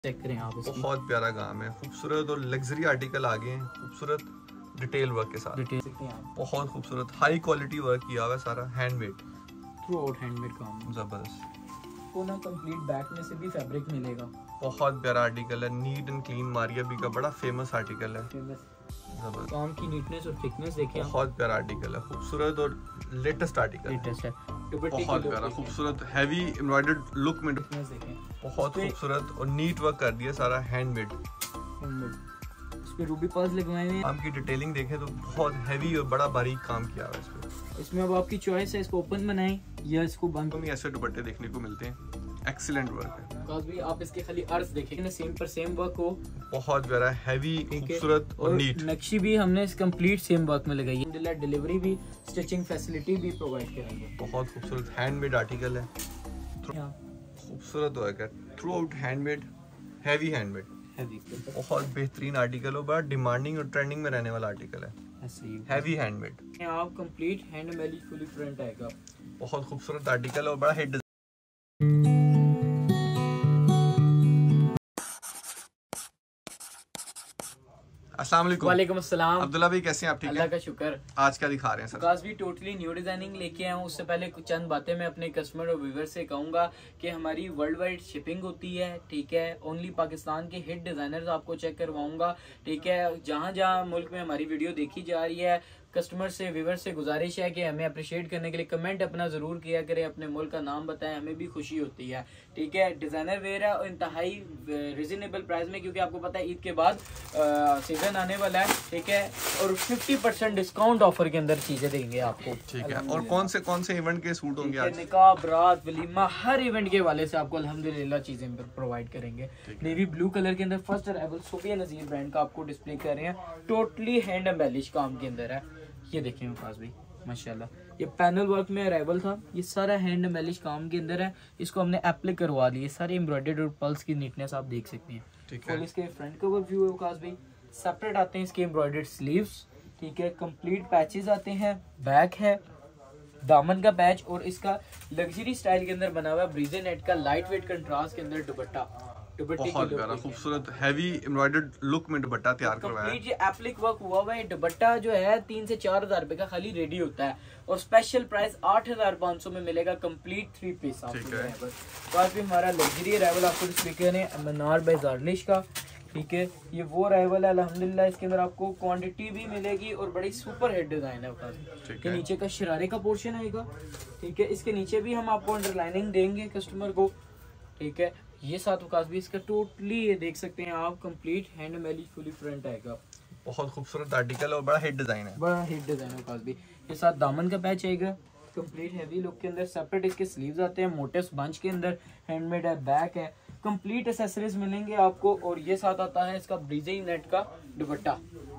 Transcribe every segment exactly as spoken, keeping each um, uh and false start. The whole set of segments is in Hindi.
चेक करें आप इसकी। बहुत प्यारा काम है, खूबसूरत और लग्जरी आर्टिकल आ गए हैं, खूबसूरत डिटेल वर्क के साथ। डिटेल सकते हैं आप, बहुत खूबसूरत हाई क्वालिटी वर्क किया हुआ है, सारा हैंडमेड, थ्रू आउट हैंडमेड काम। जबरदस्त। को ना कंप्लीट बैक में से भी फैब्रिक मिलेगा। बहुत प्यारा आर्टिकल है, neat and clean, Maria B का बड़ा फेमस आर्टिकल है। फेमस जबरदस्त, काम की नीटनेस और थिकनेस देखिए आप। बहुत प्यारा आर्टिकल है, खूबसूरत और लेटेस्ट आर्टिकल, लेटेस्ट है। दुपट्टे बहुत प्यारा खूबसूरत हैवी एम्ब्रॉयडर्ड लुक में, देखें, बहुत खूबसूरत और नीट वर्क कर दिया, सारा हैंडमेड। इस पे रूबी पर्ल्स लगवाए हुए हैं। काम की डिटेलिंग देखें तो बहुत हैवी और बड़ा बारीक काम किया हुआ है इस पे। इसमें अब आपकी चॉइस है, इसको ओपन बनाएं या इसको बंद। हमें ऐसे दुपट्टे देखने को मिलते हैं, एक्सीलेंट वर्क है। भी आप इसके खाली अर्ज देखें, सेम पर सेम वर्क हो, बहुत प्यारा हैवी खूबसूरत और नीट। नक्शी भी हमने इस कंप्लीट सेम वर्क में लगाई है। डिलीवरी भी, स्टिचिंग फैसिलिटी भी प्रोवाइड करेंगे। बहुत खूबसूरत हैंडमेड आर्टिकल है, खूबसूरत वर्क है, throughout handmade, heavy handmade, बहुत बेहतरीन आर्टिकल हो, बड़ा डिमांडिंग और ट्रेंडिंग में रहने वाला आर्टिकल है, हैवी हैंडमेड। आप complete hand embellish fully front आएगा। बहुत खूबसूरत आर्टिकल है और बड़ा हिट। अस्सलाम वालेकुम। वालेकुम अस्सलाम। अब्दुल्ला भाई कैसे हैं आप? ठीक है, अल्लाह का शुक्र। आज क्या दिखा रहे हैं सर? काज भी टोटली न्यू डिजाइनिंग लेके आया हूँ। उससे पहले कुछ चंद बातें मैं अपने कस्टमर और व्यूअर से कहूंगा कि हमारी वर्ल्ड वाइड शिपिंग होती है, ठीक है। ओनली पाकिस्तान के हिट डिजाइनर्स आपको चेक करवाऊंगा, ठीक है। जहाँ जहाँ मुल्क में हमारी वीडियो देखी जा रही है, कस्टमर से व्यूअर से गुजारिश है कि हमें अप्रिशिएट करने के लिए कमेंट अपना जरूर किया करें, अपने मुल्क का नाम बताएं, हमें भी खुशी होती है, ठीक है। डिजाइनर वेयर है और इंतहाई रिजनेबल प्राइस में, क्योंकि आपको पता है ईद के बाद सीजन आने वाला है, ठीक है। और फिफ्टी परसेंट डिस्काउंट ऑफर के अंदर चीजें देंगे आपको, ठीक है। और कौन से कौन से इवेंट के सूट होंगे आज? निकाह, बारात, वलीमा, हर इवेंट के वाले से आपको अल्हम्दुलिल्लाह चीजें प्रोवाइड करेंगे। नेवी ब्लू कलर के अंदर first arrival Sofia Nazir brand का आपको डिस्प्ले कर रहे हैं, टोटली हैंड एम्बेलिश काम के अंदर है। ये देखिए मुकास भाई माशाल्लाह, ये पैनल वर्क में अराइवल था, ये सारा हैंड एम्बेलिश काम के अंदर है। इसको हमने एप्लाई करवा लिए, सारे एम्ब्रॉयडर्ड और पल्स की नीटनेस आप देख सकते हैं, ठीक है। इसके फ्रंट कवर व्यू है मुकास भाई, सेपरेट आते हैं इसके एम्ब्रॉयडर्ड स्लीव्स, ठीक है। कंप्लीट पैचेस आते हैं, बैक है, दामन का पैच, और इसका लग्जरी स्टाइल के अंदर बना हुआ ब्रीजे नेट का लाइट वेट कंट्रास्ट के अंदर दुपट्टा, बहुत प्यारा खूबसूरत हैवी एम्ब्रॉयडर्ड लुक में दुपट्टा तैयार करवाया है। ये एप्लिक वर्क हुआ हुआ है। दुपट्टा जो है तीन से चार हजार रुपए का खाली रेडी होता है, और स्पेशल प्राइस आठ हजार पाँच सौ में मिलेगा कंप्लीट थ्री पीस। ठीक है, बस भी हमारा लग्जरी अराइवल आपको डिस्प्ले कर रहे हैं मनार बाय जारलिश का, ठीक है। ये वो अराइवल है अल्हम्दुलिल्लाह, इसके अंदर आपको क्वांटिटी भी मिलेगी और बड़ी सुपर हिट डिजाइन है उसका। के नीचे का शरारे का पोर्शन आएगा, ठीक है। इसके नीचे भी हम आपको अंडरलाइनिंग देंगे कस्टमर को, ठीक है। ये साथ वकास भी इसका टोटली ये देख सकते हैं आप, complete hand embellish fully front आएगा। बहुत खूबसूरत आर्टिकल और बड़ा हिट डिजाइन है, बड़ा हिट डिजाइन है वकास भी। ये साथ दामन का पैच आएगा कंप्लीट हैवी लुक के अंदर, सेपरेट इसके स्लीव्स आते हैं, मोटे बंच के अंदर, हैंडमेड है, बैक है, कंप्लीट एक्सेसरीज मिलेंगे आपको। और ये साथ आता है इसका ब्रीजे नेट का दुपट्टा,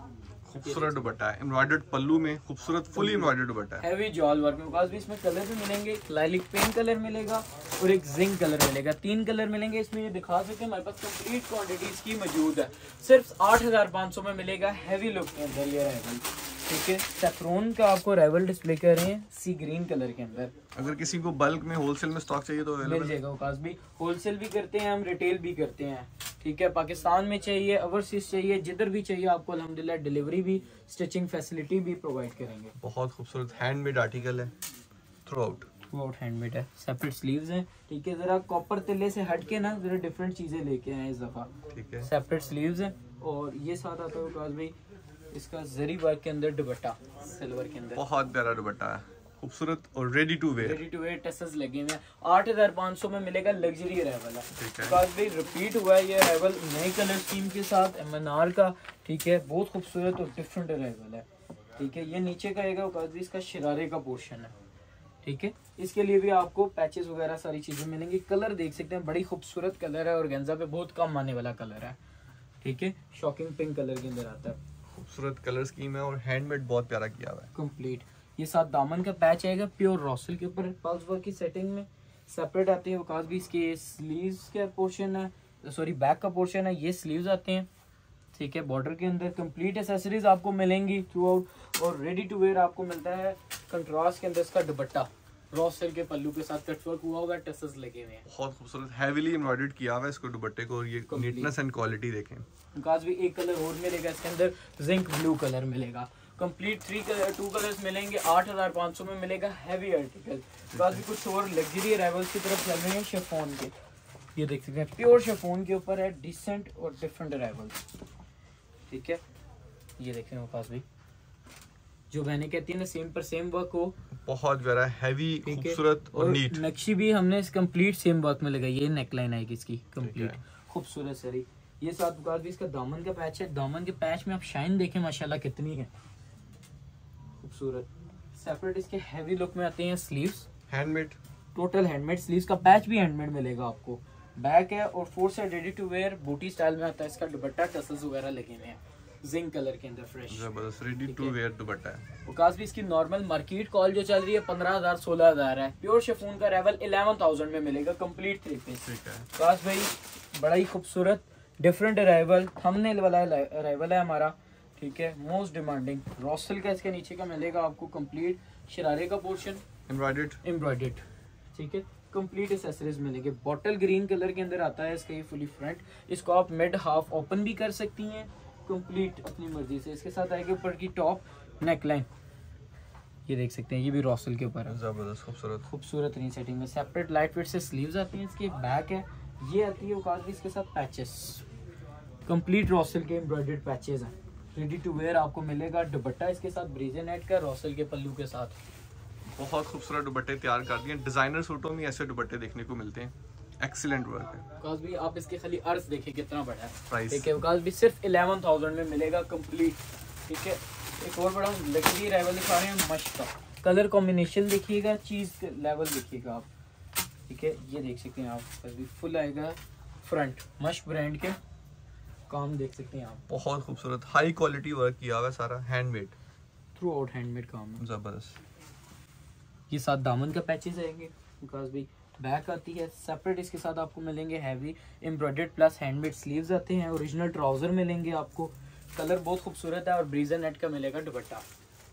खूबसूरत दुपट्टा है, एम्ब्रॉयडर्ड पल्लू में खूबसूरत फुली एम्ब्रॉयडर्ड दुपट्टा है, हैवी जॉल वर्क में। भी इसमें कलर भी मिलेंगे, लाइलिक पिंक कलर मिलेगा और एक जिंक कलर मिलेगा, तीन कलर मिलेंगे इसमें। ये दिखा सकते हैं हमारे पास कंप्लीट क्वांटिटी इसकी मौजूद है, सिर्फ आठ हजार पाँच सौ में मिलेगा हैवी लुक के अंदर ये अराइवल, ठीक है। सैफ्रॉन का आपको अराइवल डिस्प्ले कर रहे हैं सी ग्रीन कलर के अंदर। अगर किसी को बल्क में होलसेल में स्टॉक चाहिए तो मिल जाएगा वकास भी। होलसेल भी करते हैं हम, रिटेल भी करते हैं, ठीक है। पाकिस्तान में चाहिए, ओवरसीज चाहिए, जिधर भी चाहिए आपको अल्हम्दुलिल्लाह डिलीवरी भी, स्टिचिंग फैसिलिटी भी प्रोवाइड करेंगे। बहुत खूबसूरत हैंडमेड आर्टिकल है, throughout throughout handmade है, सेपरेट स्लीव्स हैं, ठीक है। जरा कॉपर तिल्ले से हट के ना जरा डिफरेंट चीजें लेके आए इस दफा, ठीक है। सेपरेट स्लीव्स हैं और ये साथ आता है वकास भाई इसका जरी वर्क के अंदर दुपट्टा सिल्वर के अंदर, बहुत प्यारा दुपट्टा है, खूबसूरत और ready to wear, ready to wear tassels लगे हुए हैं। आठ हजार पाँच सौ में मिलेगा, लग्जरी अराइवल है, भाई रिपीट हुआ है ये अराइवल नए कलर स्कीम के साथ एमएनआर का, ठीक है। बहुत खूबसूरत और डिफरेंट अराइवल है, ठीक है। ये नीचे का आएगा वकास इसका शरारे का पोर्शन है, ठीक है। इसके लिए भी आपको पैचेस वगैरह सारी चीजें मिलेंगी। कलर देख सकते हैं, बड़ी खूबसूरत कलर है और गेंजा पे बहुत कम आने वाला कलर है, ठीक है। शॉकिंग पिंक कलर के अंदर आता है, खूबसूरत कलर स्कीम है और हैंडमेड बहुत प्यारा किया हुआ है कंप्लीट। ये साथ दामन का पैच आएगा प्योर रॉसल के ऊपर, पल्स वर्क की सेटिंग में। सेपरेट आते हैं वकास भी इसके स्लीव्स का पोर्शन है, सॉरी बैक का पोर्शन है, ये स्लीव्स आते हैं, ठीक है। बॉर्डर के अंदर कंप्लीट एक्सेसरीज आपको मिलेंगी थ्रू आउट, और रेडी टू वेयर आपको मिलता है कंट्रास्ट के अंदर इसका दुपट्टा, रॉ सिल्क के पल्लू के साथ कटवर्क हुआ हुआ है, टसल्स लगे हुए हैं, बहुत खूबसूरत हैवीली एम्ब्रॉयडर्ड किया हुआ है इसको दुपट्टे को, और ये नीटनेस एंड क्वालिटी देखें। काज भी एक कलर और मिलेगा इसके अंदर, जिंक ब्लू कलर मिलेगा, complete three colour two colours मिलेंगे, आठ हजार पाँच सौ में मिलेगा हैवी आर्टिकल। काज भी कुछ और लग्जरी अराइवल्स की तरफ चल रहे हैं शिफॉन के, ये देख सकते हैं प्योर शिफॉन के ऊपर है, डिसेंट और डिफरेंट अराइवल्स, ठीक है। ये देखें वकास भाई, जो मैंने कहती है ना सेम पर सेम वर्क हो, बहुत प्यारा हैवी खूबसूरत और, और नीट। नक्शी भी हमने इस कंप्लीट सेम वर्क में लगाई, ये नेकलाइन आएगी इसकी कंप्लीट खूबसूरत सारी। ये साथ वकास भी इसका दामन का पैच है, दामन के पैच में आप शाइन देखें माशाल्लाह कितनी है खूबसूरत। सेपरेट इसके हैवी लुक में आते हैं sleeves, handmade, total handmade, sleeves का पैच भी हैंडमेड मिलेगा आपको, बैक है और four side ready to wear बूटी स्टाइल में आता है। इसका दुपट्टा टसल्स वगैरह लगे हुए हैं जिंक कलर के अंदर, फ्रेश जबरदस्त रेडी टू वेयर दुपट्टा है। वकास भी इसकी नॉर्मल मार्केट कॉल जो चल रही है पंद्रह हजार सोलह हजार है, प्योर शिफॉन का रेवल इलेवन थाउजेंड में मिलेगा कंप्लीट थ्री पीस। वकास भाई बड़ा ही खूबसूरत डिफरेंट अराइवल, थंबनेल वाला अराइवल है हमारा, ठीक है। मोस्ट डिमांडिंग रॉसल का इसके नीचे का मिलेगा आपको कंप्लीट शरारे का पोर्शन एम्ब्रॉयडर्ड एम्ब्रॉयडर्ड, ठीक है। कंप्लीट एक्सेसरीज मिलेंगे, बॉटल ग्रीन कलर के अंदर आता है इसका ये फुली फ्रंट, इसको आप मिड हाफ ओपन भी कर सकती हैं कंप्लीट अपनी मर्जी से। इसके साथ आएगी ऊपर की टॉप नेकलाइन, ये देख सकते हैं, ये भी रॉसल के ऊपर है, जबरदस्त खूबसूरत खूबसूरत री सेटिंग में। सेपरेट लाइट वेट से स्लीव्स आती हैं, इसकी बैक है, ये आती है वकास भी इसके साथ पैचेस, कंप्लीट रॉसल के एम्ब्रॉयडर्ड पैचेस हैं, रेडी टू वेयर आपको मिलेगा। दुपट्टा इसके साथ ब्रीजे नेट का रॉसल के पल्लू के साथ, बहुत खूबसूरत दुपट्टे तैयार कर दिए। डिजाइनर सूटों में ऐसे दुपट्टे देखने को मिलते हैं, एक्सीलेंट वर्क है। वकास भी आप इसके खाली अर्ज देखें कितना बड़ा है, प्राइस ठीक है। वकास भी सिर्फ इलेवन थाउजेंड में मिलेगा कंप्लीट, ठीक है। एक और बड़ा लग्जरी अराइवल दिखा रहे हैं मश का, कलर कॉम्बिनेशन देखिएगा, चीज लेवल देखिएगा आप, ठीक है। ये देख सकते हैं आप, फुल आएगा फ्रंट, मश ब्रांड के काम देख सकते हैं आप, बहुत खूबसूरत हाई क्वालिटी वर्क किया हुआ है, सारा हैंडमेड, थ्रू आउट हैंडमेड काम है, जबरदस्त। ये साथ दामन का पैचेस आएंगे, बिकॉज भी बैक आती है सेपरेट, इसके साथ आपको मिलेंगे heavy embroidered plus handmade sleeves आते हैं, ओरिजिनल ट्राउजर मिलेंगे आपको, कलर बहुत खूबसूरत है, और ब्रीजर नेट का मिलेगा दुपट्टा,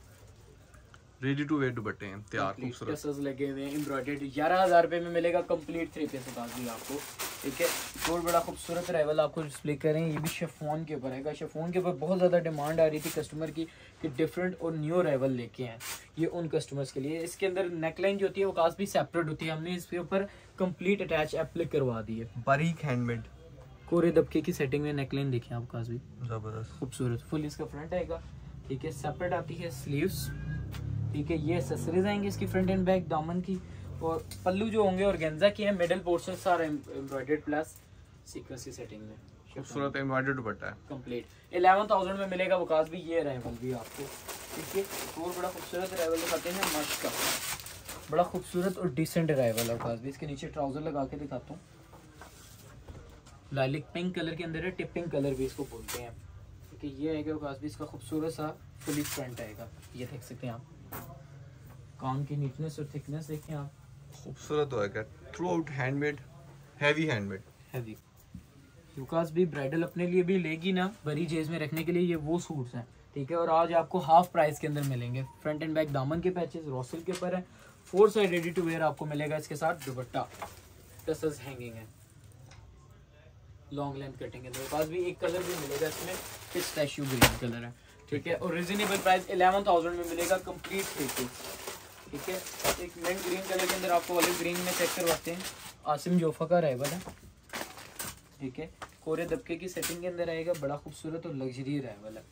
रेडी टू वेयर दुपट्टे हैं तैयार खूबसूरत, टसल्स लगे हुए हैं एम्ब्रॉयडर्ड, ग्यारह हजार रुपए में मिलेगा कंप्लीट थ्री पीस भी आपको, ठीक है। और बड़ा खूबसूरत अराइवल आपको डिस्प्ले करें, ये भी शिफॉन के ऊपर है। शिफॉन के ऊपर बहुत ज़्यादा डिमांड आ रही थी कस्टमर की कि डिफरेंट और न्यू अराइवल लेके हैं, ये उन कस्टमर्स के लिए। इसके अंदर नेकलाइन जो होती है वो काज भी सेपरेट होती है, हमने इसके ऊपर कंप्लीट अटैच एप्लिक करवा दी है, बारीक हैंडमेड, कोरे दबके की सेटिंग में नेकलाइन देखें आप, काज भी जबरदस्त खूबसूरत, फुल इसका फ्रंट आएगा, ठीक है। सेपरेट आती है स्लीव्स, ठीक है। ये एक्सेसरीज आएंगे इसकी फ्रंट एंड बैक दामन की, और पल्लू जो होंगे ऑर्गेन्जा की है, मिडल पोर्शन सारा एम्ब्रॉयडर्ड प्लस सीक्वेंस की सेटिंग में, खूबसूरत एम्ब्रॉयडर्ड दुपट्टा है कंप्लीट इलेवन थाउजेंड में मिलेगा वकास भी। ये अराइवल भी आपको, ठीक है। और बड़ा खूबसूरत अराइवल दिखाते हैं मश का, बड़ा खूबसूरत और डिसेंट अराइवल है वकास भी। इसके नीचे ट्राउजर लगा के दिखाता हूँ, लाइलिक पिंक कलर के अंदर है, टिपिंग कलर भी इसको बोलते हैं, ठीक है। ये आएगा वकास भी इसका खूबसूरत सा फुली फ्रंट आएगा, ये देख सकते हैं आप, काम की नीटनेस और थिकनेस देखें आप, खूबसूरत होगा, throughout handmade, heavy handmade, heavy. यूकास भी ब्राइडल अपने लिए भी लेगी ना बड़ी जेज में रखने के लिए, ये वो सूट्स हैं, ठीक है। और आज आपको हाफ प्राइस के अंदर मिलेंगे, फ्रंट एंड बैक दामन के पैचेस रॉसल के ऊपर है, four side ready to wear आपको मिलेगा, इसके साथ दुपट्टा टसल्स हैंगिंग है, लॉन्ग लेंथ कटिंग के अंदर। पास भी एक कलर भी मिलेगा इसमें, पिस्ताशियो ग्रीन कलर है, ठीक है। और रिजनेबल प्राइस इलेवन थाउजेंड में मिलेगा कंप्लीट थ्री पीस, ठीक है। एक मिंट ग्रीन कलर के अंदर आपको ऑलिव ग्रीन में चेक करवाते हैं, आसिम जोफा का अराइवल है, ठीक है। कोरे दबके की सेटिंग के अंदर आएगा, बड़ा खूबसूरत और लग्जरी अराइवल है,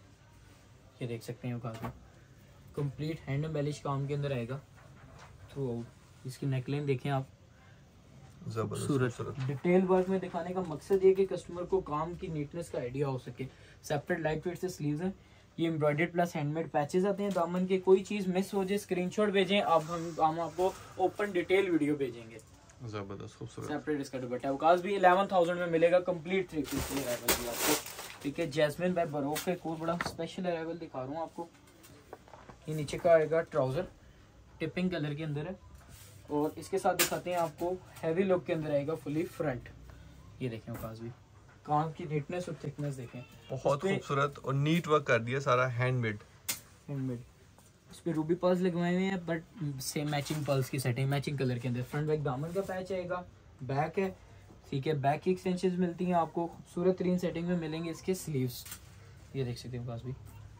ये देख सकते हैं काफी कंप्लीट हैंड एम्बेलिश काम के अंदर आएगा थ्रू आउट। इसकी नेकलाइन देखें आप, खूबसूरत डिटेल वर्क में दिखाने का मकसद ये कि कस्टमर को काम की नीटनेस का आइडिया हो सके। सेपरेट लाइट वेट से स्लीव्स हैं, ये एम्ब्रॉयडर्ड प्लस हैंडमेड पैचेस आते हैं दामन के। कोई चीज़ मिस हो जाए स्क्रीनशॉट भेजें आप, हम हम आपको ओपन डिटेल वीडियो भेजेंगे, जबरदस्त खूबसूरत। सेपरेट इसका दुपट्टा वकास भी इलेवन थाउजेंड में मिलेगा कंप्लीट थ्री पीस अराइवल भी आपको, ठीक है। जैस्मिन बाय बरोक का एक और बड़ा स्पेशल अराइवल दिखा रहा हूँ आपको, ये नीचे का आएगा ट्राउजर टिपिंग कलर के अंदर है, और इसके साथ दिखाते हैं आपको हैवी लुक के अंदर आएगा फुली फ्रंट, ये देखें वकास भी काम की नीटनेस और थिकनेस देखें, बहुत खूबसूरत और नीट वर्क कर दिया सारा, हैंडमेड हैंडमेड उस पर रूबी पर्ल्स लगवाए हुए हैं, बट सेम मैचिंग पर्ल्स की सेटिंग, मैचिंग कलर के अंदर। फ्रंट बैक दामन का पैच आएगा, बैक है, ठीक है। बैक की एक्सटेंशन मिलती हैं आपको, खूबसूरत तरीन सेटिंग में मिलेंगे इसके स्लीव्स, ये देख सकते हैं पास भी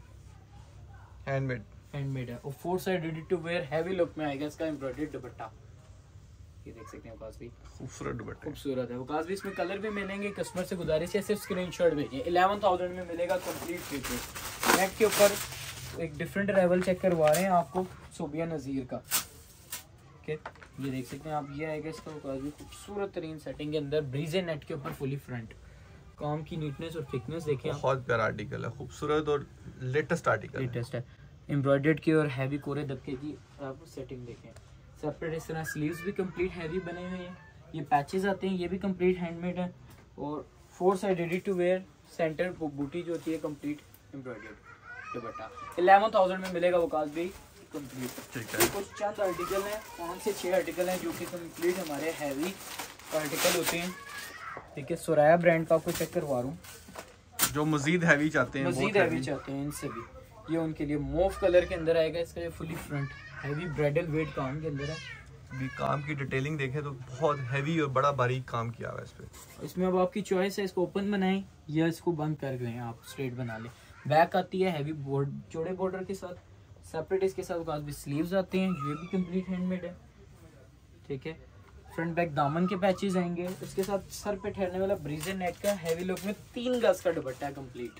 हैंडमेड हैंडमेड है। और four side ready to wear heavy look में आएगा इसका एम्ब्रॉयडर्ड दुपट्टा, ये देख सकते हैं पास भी खूबसूरत दुपट्टे, खूबसूरत है। वकास भी इसमें कलर भी मिलेंगे। कस्टमर से गुजारिश है सिर्फ स्क्रीनशॉट भेजिए। इलेवन थाउजेंड में मिलेगा कंप्लीट थ्री पीस। नेक के ऊपर एक डिफरेंट अराइवल चेक करवा रहे हैं आपको सोबिया नज़ीर का, ठीक है। ये देख सकते हैं आप, ये आएगा इसका वकास भी खूबसूरत तरीन सेटिंग के अंदर, ब्रीजे नेट के ऊपर फुली फ्रंट। काम की नीटनेस और थिकनेस देखें, बहुत प्यारा आर्टिकल है, खूबसूरत और लेटेस्ट आर्टिकल लेटेस्ट है। एम्ब्रॉयडर्ड की और हैवी कोरे दबके की आप सेटिंग देखें। सेपरेट इस तरह स्लीव्स भी कंप्लीट हैवी बने हुए हैं। ये पैचेस आते हैं, ये भी कंप्लीट हैंडमेड है। और four side ready to wear, centre बूटी जो होती है कंप्लीट एम्ब्रॉयडर्ड दुपट्टा। इलेवन थाउजेंड में मिलेगा वकास भी कंप्लीट, ठीक है। कुछ चंद आर्टिकल हैं, पाँच से छः आर्टिकल हैं जो कि कंप्लीट हमारे हैवी आर्टिकल होते हैं, ठीक है। सुराया ब्रांड का आपको चेक करवा रहा हूँ, जो मजीद हैवी चाहते हैं, मजीद हैवी चाहते हैं इनसे भी, ये उनके लिए। मूव कलर के अंदर आएगा इसका, ये fully front heavy bridal weight काम के अंदर है। भी काम की डिटेलिंग देखें तो बहुत हैवी और बड़ा बारीक काम किया हुआ है इस पे। इसमें अब आपकी चॉइस है, इसको ओपन बनाएं या इसको बंद कर दें, आप स्ट्रेट बना लें। बैक आती है हैवी बोर्ड चौड़े बॉर्डर के साथ, सेपरेट इसके साथ भी स्लीव्स आते हैं, ये भी कंप्लीट हैंडमेड है, ठीक है। फ्रंट बैक दामन के पैचेस आएंगे, इसके साथ सर पे ठहरने वाला ब्रीजे नेट का हैवी लुक में तीन गज का दुपट्टा है कंप्लीट,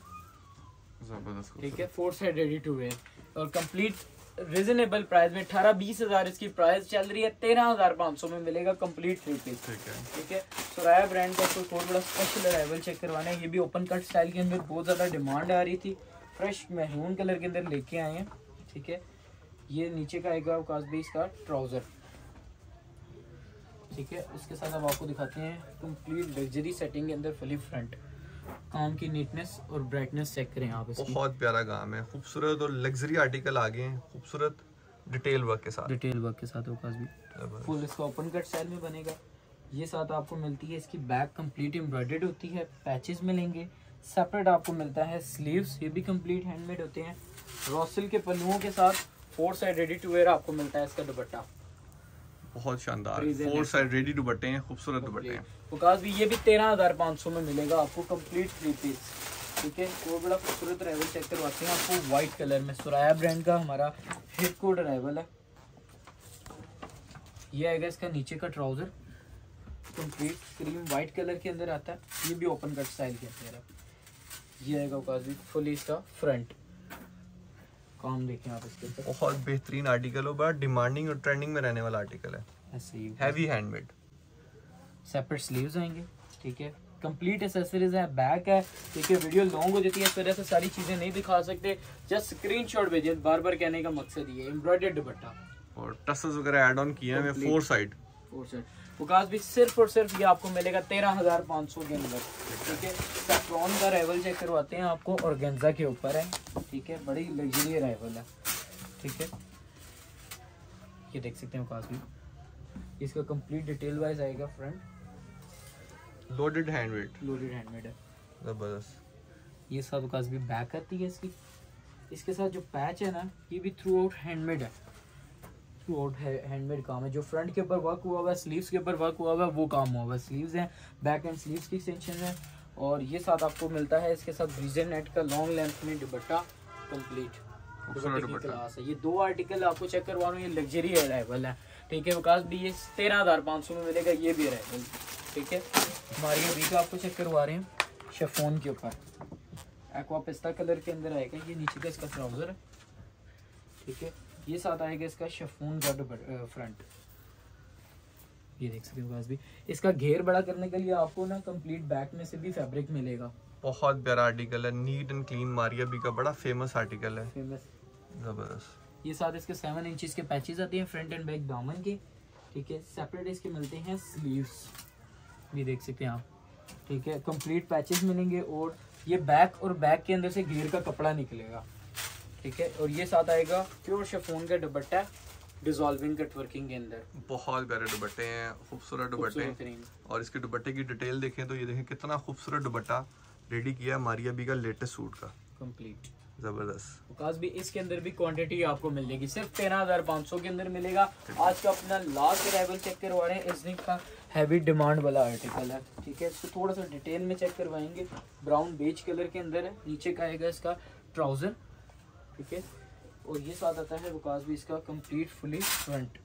जबरदस्त, ठीक है। Four side ready to wear और कंप्लीट रीजनेबल प्राइस में अठारह बीस हजार इसकी प्राइस चल रही है। तेरह हजार पाँच सौ में मिलेगा कंप्लीट थ्री पीस, ठीक है, ठीक है। सुराया ब्रांड का कोई बहुत बड़ा स्पेशल अराइवल चेक करवाना है। ये भी ओपन कट स्टाइल के अंदर बहुत ज्यादा डिमांड आ रही थी, फ्रेश मैरून कलर के अंदर लेके आए हैं, ठीक है। ये नीचे का आएगा वकास भी इसका ट्राउजर, ठीक है। उसके साथ अब आपको दिखाते हैं कंप्लीट लग्जरी सेटिंग के अंदर फुली फ्रंट। काम की नीटनेस और ब्राइटनेस चेक करें आप इसकी, बहुत प्यारा काम है, खूबसूरत और लग्जरी आर्टिकल आ गए हैं, खूबसूरत डिटेल वर्क के साथ, डिटेल वर्क के साथ वकास भी फुल इसका ओपन कट स्टाइल में बनेगा। ये साथ आपको मिलती है इसकी बैक कंप्लीट एम्ब्रॉयडर्ड होती है, पैचेस मिलेंगे। सेपरेट आपको मिलता है स्लीव्स, ये भी कंप्लीट हैंडमेड होते हैं। रॉसल के पल्लुओं के साथ four side ready to wear आपको मिलता है इसका दुपट्टा, बहुत शानदार फोर साइड रेडी दुपट्टे हैं, खूबसूरत दुपट्टे हैं। वकास भी ये भी तेरह हजार पाँच सौ में मिलेगा आपको कंप्लीट थ्री पीस, ठीक है। वो बड़ा खूबसूरत अराइवल चेक करवाते हैं आपको व्हाइट कलर में। सुराया ब्रांड का हमारा हिट कोड अराइवल है। ये आएगा इसका नीचे का trouser complete cream white colour के अंदर आता है, ये भी ओपन कट स्टाइल के अंदर है। ये आएगा वकास भी फुली इसका फ्रंट काम देखें आप इसके ऊपर, बहुत बेहतरीन आर्टिकल हो, बड़ा डिमांडिंग और ट्रेंडिंग में रहने वाला आर्टिकल है, ऐसे ही हैवी हैंडमेड। सेपरेट स्लीव्स आएंगे, ठीक है। कंप्लीट एक्सेसरीज है, बैक है, ठीक है। वीडियो लॉन्ग हो जाती है, इस वजह से सारी चीजें नहीं दिखा सकते, जस्ट स्क्रीनशॉट भेजिए। बार बार कहने का मकसद ये एम्ब्रॉयडर्ड दुपट्टा और टसल्स वगैरह ऐड ऑन किए हैं four side, four side. Waqas भी सिर्फ और सिर्फ ये आपको मिलेगा तेरह हजार पाँच सौ के अंदर, ठीक है। सैफ्रॉन का अराइवल चेक करवाते हैं आपको, ऑर्गेन्जा के ऊपर है, ठीक है। बड़ी लग्जरी अराइवल है, ठीक है। ये देख सकते हैं वकास भी, इसका कंप्लीट डिटेल वाइज आएगा। Front loaded handmade, loaded handmade है, जबरदस्त। ये सब वकास भी बैक आती है इसकी। इसके साथ जो पैच है ना, ये भी थ्रू आउट हैंडमेड है, थ्रू आउट हैंडमेड काम है। जो फ्रंट के ऊपर वर्क हुआ हुआ है, स्लीव्स के ऊपर वर्क हुआ हुआ है, वो काम हुआ हुआ है। स्लीव्स हैं, बैक एंड स्लीव्स की एक्सटेंशन है। और ये साथ आपको मिलता है इसके साथ ब्रीजे नेट का लॉन्ग लेंथ में दुपट्टा कंप्लीट क्लास है। ये दो आर्टिकल आपको चेक करवा रहा हूँ, ये लग्जरी अराइवल है, ठीक है। वकास भी ये तेरह हजार पाँच सौ में मिलेगा, ये भी अराइवल, ठीक है। हमारी अभी का आपको चेक करवा रहे हैं शिफॉन के ऊपर, एक्वा पिस्ता कलर के अंदर आएगा। ये नीचे का इसका ट्राउजर है, ठीक है। ये साथ आएगा इसका शिफॉन का फ्रंट, ये देख सकते हो। भी इसका घेर बड़ा करने के लिए आपको ना कंप्लीट बैक में से भी फैब्रिक मिलेगा। बहुत प्यारा आर्टिकल है, neat and clean, Maria B का बड़ा फेमस आर्टिकल है, फेमस, जबरदस्त। ये साथ इसके सेवन इंचेस के पैचेस आते हैं फ्रंट एंड बैक दामन के, ठीक है। सेपरेट इसके मिलते हैं स्लीव्स, ये देख सकते हैं आप, ठीक है। कंप्लीट पैचेस मिलेंगे और ये बैक और बैक के अंदर से घेर का कपड़ा निकलेगा, ठीक है। और ये साथ आएगा प्योर शिफॉन का दुपट्टा डिसॉल्विंग कट वर्किंग के अंदर। बहुत प्यारे दुपट्टे हैं, खूबसूरत दुपट्टे हैं। और इसके दुपट्टे की डिटेल देखें तो ये देखें कितना खूबसूरत दुपट्टा रेडी किया है मारिया बी का लेटेस्ट सूट का कंप्लीट। जबरदस्त। वकास भी इसके अंदर भी क्वांटिटी आपको मिल जाएगी, सिर्फ तेरह हजार पाँच सौ के अंदर मिलेगा। आज का अपना लास्ट अराइवल चेक करवा रहे हैं, इजनिक का हैवी डिमांड वाला आर्टिकल है, ठीक है। इसको थोड़ा सा डिटेल में चेक करवाएंगे। ब्राउन बेज कलर के अंदर है, नीचे का आएगा इसका ट्राउजर, ठीक है। और ये साथ आता है वकास भी इसका कंप्लीट फुली फ्रंट,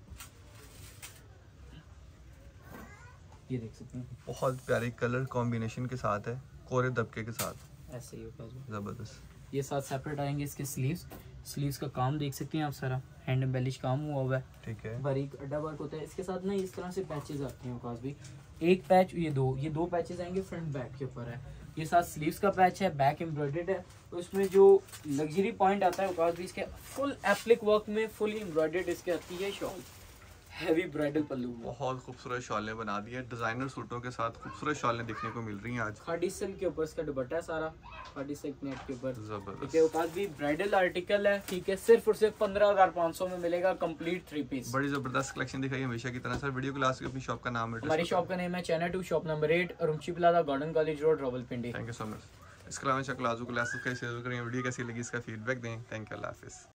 ये देख सकते हैं बहुत प्यारी कलर कॉम्बिनेशन के साथ है, कोरे दबके के साथ, ऐसे ही वकास भी। जबरदस्त। ये साथ सेपरेट आएंगे इसके स्लीव्स, स्लीव्स का काम देख सकते हैं आप, सारा हैंड एम्बेलिश काम हुआ हुआ है, ठीक है। बारीक अड्डा वर्क होता है इसके साथ ना। इस तरह से पैचेस आते हैं वकास भी, एक पैच, ये दो ये दो पैचेस आएंगे फ्रंट बैक के ऊपर है। ये साथ स्लीव्स का पैच है, बैक एम्ब्रॉयडर्ड है। तो इसमें जो लग्जरी पॉइंट आता है वकास भी, इसके फुल एप्लिक वर्क में फुल एम्ब्रॉयडर्ड इसके आती है शॉल, हैवी ब्राइडल पल्लू। बहुत खूबसूरत शॉलें बना दी है, डिजाइनर सूटों के साथ खूबसूरत शॉलें देखने को मिल रही हैं आज। खादी सिल्क के ऊपर इसका दुपट्टा है सारा, खादी सिल्क नेट के ऊपर, जबरदस्त। ठीक है। वकास भी ब्राइडल आर्टिकल है, ठीक है, सिर्फ और सिर्फ पंद्रह हजार पाँच सौ में मिलेगा कंप्लीट थ्री पीस। बड़ी जबरदस्त कलेक्शन दिखाई हमेशा की तरह। सर वीडियो को लास्ट अपनी शॉप का नाम है। हमारी शॉप का नेम है channel two, shop number eight, रुमची Plaza, Garden College Road, Rawalpindi. Thank you so much. इसके अलावा चकलाजू को लास्ट सब्सक्राइब करें। वीडियो कैसी लगी इसका फीडबैक दें। थैंक यू, अल्लाह हाफिज़।